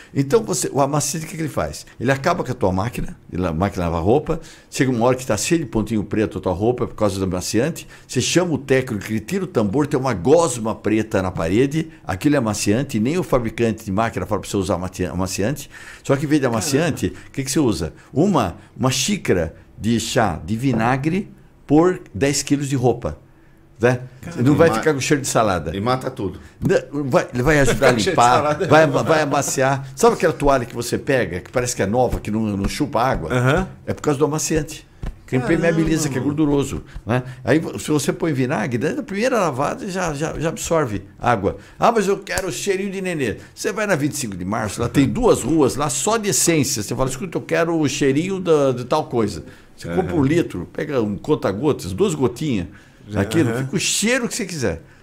Então, o amaciante, o que ele faz? Ele acaba com a tua máquina, a máquina lava roupa, chega uma hora que está cheio de pontinho preto a tua roupa por causa do amaciante, você chama o técnico, ele tira o tambor, tem uma gosma preta na parede, aquilo é amaciante, nem o fabricante de máquina fala para você usar amaciante, só que em vez de amaciante, o que você usa? Uma xícara de chá de vinagre por 10 quilos de roupa. Né? Não vai ficar com cheiro de salada. E mata tudo. Ele vai ajudar a limpar, vai amaciar. Sabe aquela toalha que você pega, que parece que é nova, que não chupa água? É por causa do amaciante. Que impermeabiliza, que é gorduroso. Né? Aí, se você põe vinagre, na primeira lavada já absorve água. Ah, mas eu quero o cheirinho de nenê. Você vai na 25 de março, lá tem 2 ruas lá só de essência. Você fala, escuta, eu quero o cheirinho de tal coisa. Você compra 1 litro, pega um conta-gotas, 2 gotinhas. Aquilo, fica o cheiro que você quiser.